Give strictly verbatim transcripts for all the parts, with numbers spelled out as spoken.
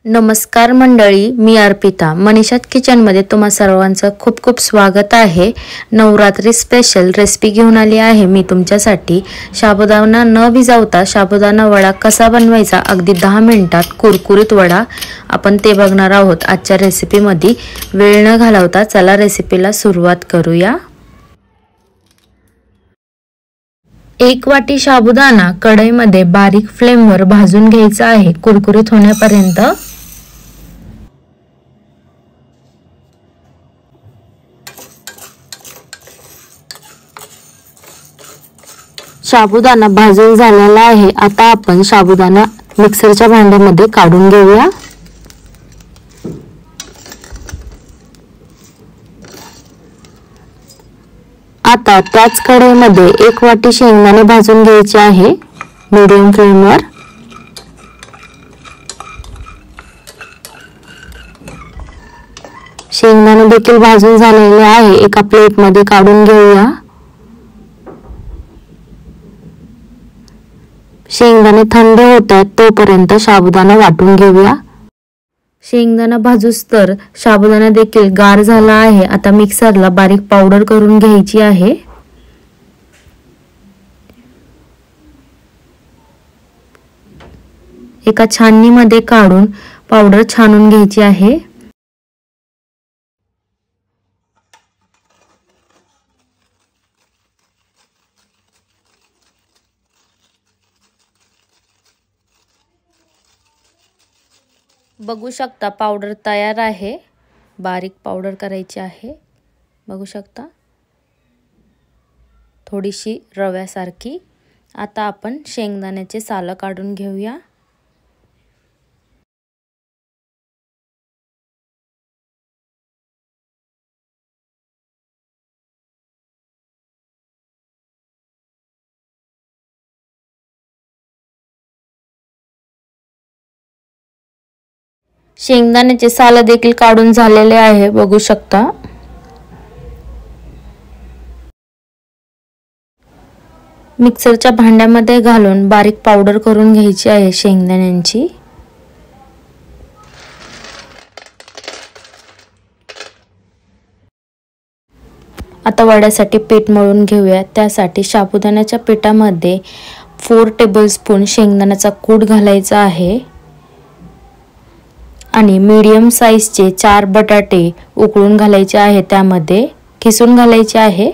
नमस्कार मंडळी, मी अर्पिता मनीषात किचनमध्ये तुम्हा सर्वांचं खूप खूप स्वागत आहे। नवरात्री स्पेशल रेसिपी घेऊन आली आहे मी तुमच्यासाठी। साबुदाणा न भिजवता साबुदाणा वडा कसा बनवायचा अगदी दहा मिनिटात कुरकुरीत वडा आपण ते बघणार आहोत आजच्या रेसिपीमध्ये। वेळ न घालवता चला रेसिपीला सुरुवात करूया। एक वाटी साबुदाणा कढईमध्ये बारीक फ्लेमवर भाजून घ्यायचा आहे कुरकुरीत होण्यापर्यंत। साबुदाणा भाजून झालेला आहे। आता आपण साबुदाणा मिक्सरच्या भांड्यामध्ये काढून घेऊया। आता त्याच कढईमध्ये एक वाटी शेंगदाणे भाजून घ्यायचे आहे मीडियम फ्लेमवर। शेंगदाणे देखील भाजून झालेले आहे, एका प्लेटमध्ये काढून घेऊया। शेंगदाणे थंड होतात तोपर्यंत साबुदाणा वाटून घेऊया। शेंगदाणा भाजूस तर साबुदाणा देखील गार झाला आहे। आता मिक्सरला बारीक पावडर करून घ्यायची आहे। एका छाननीमध्ये काढून पावडर छानून घ्यायची आहे। बघू शकता पावडर तयार आहे। बारीक पावडर करायची आहे, बघू शकता थोडीशी रव्यासारखी। आता आपण शेंगदाण्याचे साल काढून घेऊया। शेंगदाण्याचे साल देखील काढून झालेले आहे, बघू शकता। मिक्सरच्या भांड्यामध्ये घालून बारीक पावडर करून घ्यायची आहे शेंगदाण्यांची। आता वड्यासाठी पीठ मळून घेऊया। त्यासाठी साबुदाण्याच्या पिठामध्ये चार टेबलस्पून शेंगदाण्याचा कूट घालायचा आहे आणि मीडियम साइजचे चार बटाटे उकळून घालायचे आहे, त्यामध्ये किसून घालायचे आहे।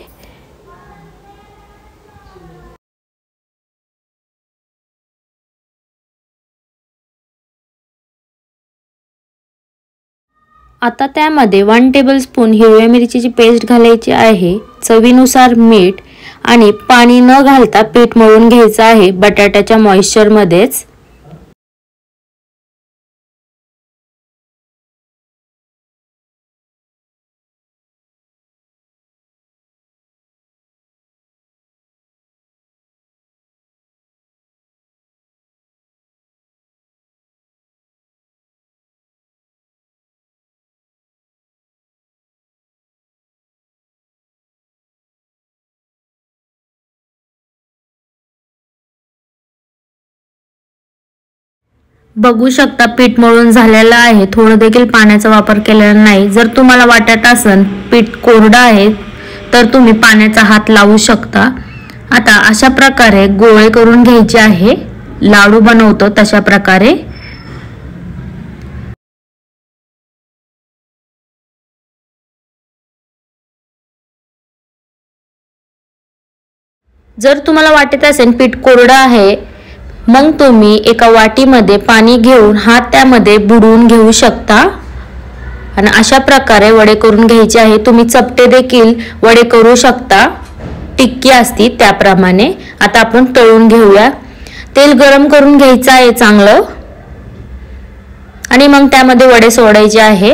आता त्यामध्ये एक टेबलस्पून हिरव्या मिरचीची पेस्ट घालायची आहे, चवीनुसार मीठ आणि पाणी न घालता पीठ मळून घ्यायचं आहे बटाट्याच्या मॉइश्चर मध्येच। बघू शकता पीठ मळून झालेलं आहे, थोडं देखील पाण्याचा वापर केलेला नाही। जर तुम्हाला वाटत असेल पीठ कोरडं आहे तर तुम्ही पाण्याचा हात लावू शकता। आता अशा प्रकारे गोळे करून घ्यायचे आहे, लाडू बनवतो तशा प्रकारे। जर तुम्हाला वाटत असेल पीठ कोरडं आहे मग तुम्ही एका वाटीमध्ये पाणी घेऊन हात त्यामध्ये बुडवून घेऊ शकता आणि अशा प्रकारे वडे करून घ्यायचे आहे। तुम्ही चपटे देखील वडे करू शकता, टिक्की असती त्याप्रमाणे। आता आपण तळून घेऊया। तेल गरम करून घ्यायचं आहे चांगलं आणि मग त्यामध्ये वडे सोडायचे आहे।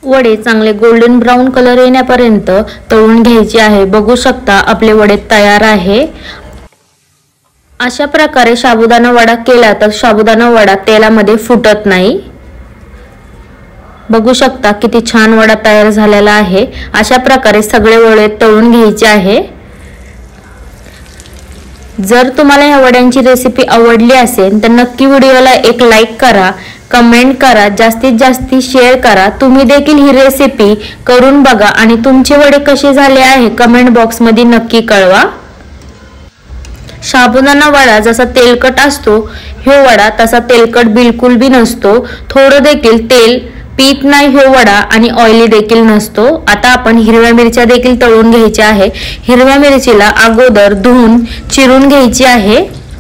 वडे चांगले गोल्डन ब्राऊन कलर येण्यापर्यंत तळून घ्यायचे आहे। बघू शकता आपले वडे तयार आहे। अशा प्रकारे साबुदाणा वडा केला तर साबुदाणा वडा तेलामध्ये फुटत नाही। बघू शकता किती छान वडा तयार झालेला आहे। अशा प्रकारे सगळे वडे तळून घ्यायचे आहे। जर तुम्हाला या वड्यांची रेसिपी आवडली असेल तर नक्की व्हिडिओला एक लाईक करा, कमेंट करा, जास्तीत जास्त शेअर करा। तुम्ही देखील ही रेसिपी करून बघा आणि तुमचे वडे कसे झाले आहे कमेंट बॉक्स मध्ये नक्की कळवा। साबुदाणा वडा जसा तेलकट असतो, हे वडा तसा तेलकट बिलकुल भी नसतो। थोडं देखील तेल पीत नाही हे वडा आणि ऑइली देखील नसतो। आता आपण हिरव्या मिरच्या देखील तळून घ्यायच्या आहे। हिरव्या मिरचीला अगोदर धुवून चिरून घ्यायची आहे।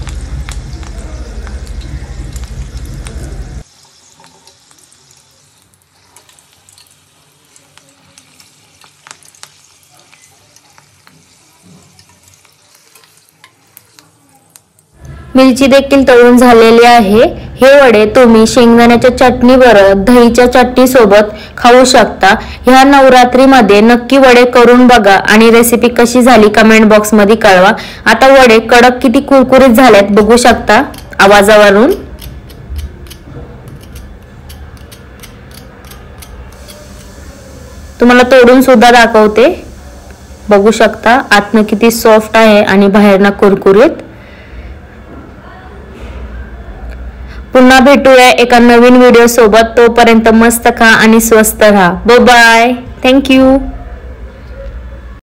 मिरची देखील तळून झालेली आहे। हे वडे तुम्ही शेंगदाण्याच्या चटणी बरोबर, दहीच्या चटणी सोबत खाऊ शकता। ह्या नवरात्रीमध्ये नक्की वडे करून बघा आणि रेसिपी कशी झाली कमेंट बॉक्स मध्ये कळवा। आता वडे कडक किती कुरकुरीत झालेत बघू शकता आवाजावरून। तुम्हाला तोडून सुद्धा दाखवते, बघू शकता आतनं किती सॉफ्ट आहे आणि बाहेरनं कुरकुरीत। पुन्हा भेटूया एका नवीन व्हिडिओ सोबत। तोपर्यंत मस्त खा आणि स्वस्त राहा। Bye bye, thank you.